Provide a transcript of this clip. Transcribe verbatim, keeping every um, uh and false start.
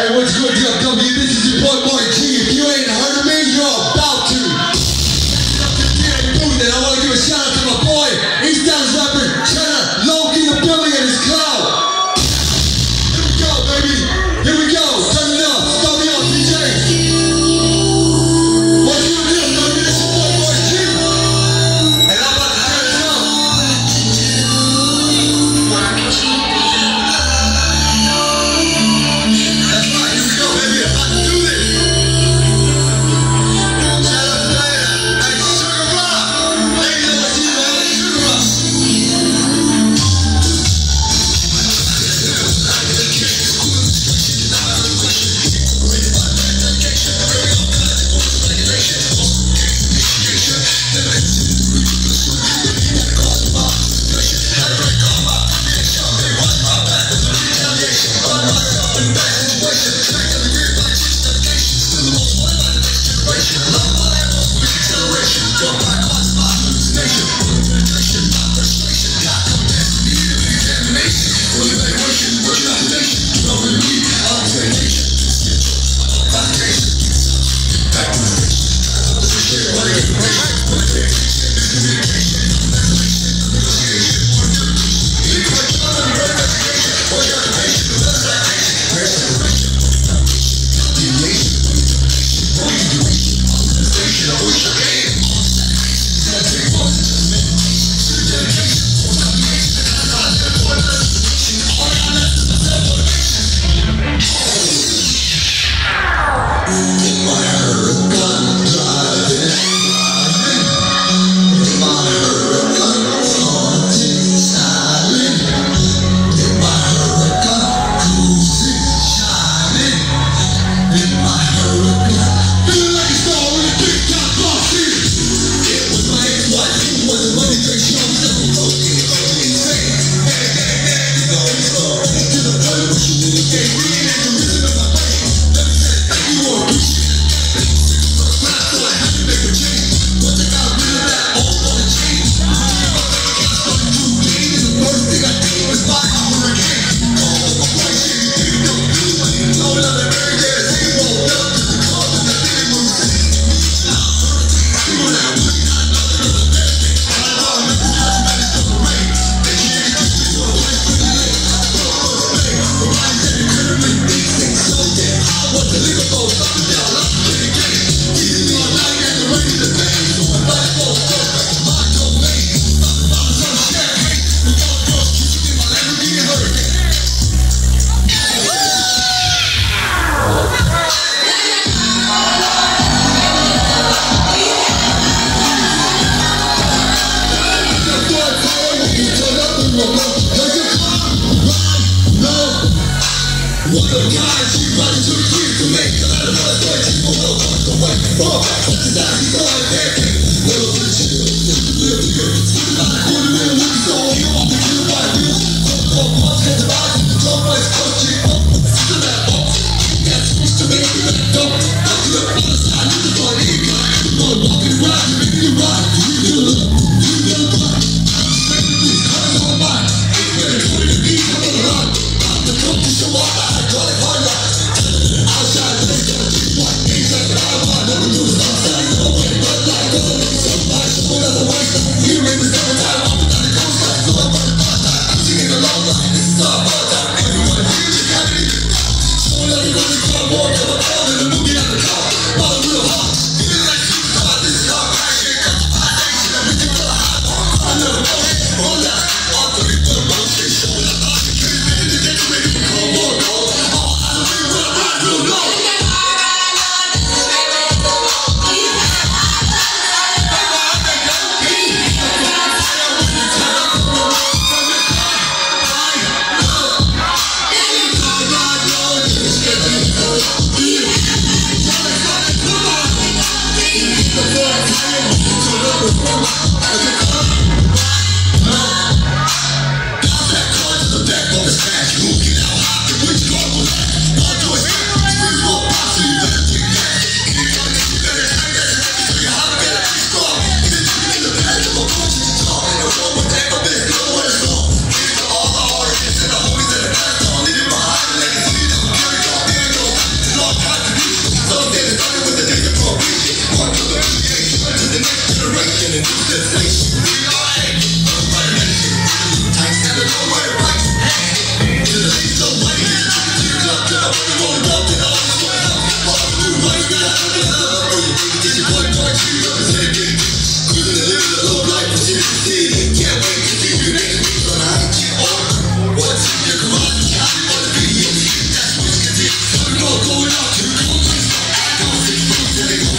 Hey, what's good, D F W? This is your boy MarcG. If you ain't heard of me, you're about to. And I want to give a shout out to my boy, East Dallas rapper Cheddar Loc in the building and his crowd. Here we go, baby. Here we go. Turn it up. Start me up, D J. What's good, D F W? This is your boy MarcG. And I'm about to turn it up. That's right. Here we go, baby. I'm about to do this. Shout out to Diana. Hey, SugarRok. Lady of the team, man. SugarRok. Let me